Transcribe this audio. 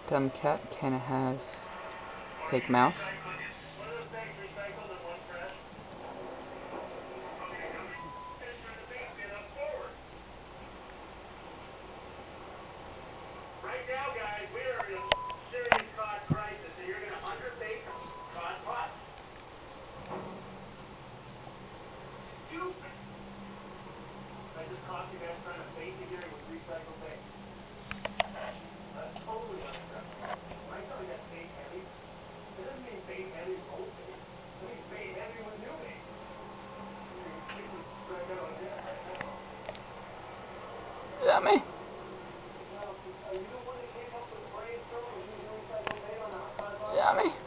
Dumb cat kinda has fake mouth. Right now, guys, we are in a serious cod crisis, so you're going to underbake cod pots? Stupid. I just caught you guys trying to bait me here with recycled bait. That's totally unacceptable. When I tell you that's bait heavy, it doesn't mean bait heavy with old bait. It means bait heavy with new bait. You're completely spread out on that right now. Yummy. Well, you don't want to take up with brainstorm and use recycled bait on a cod pot? Yummy.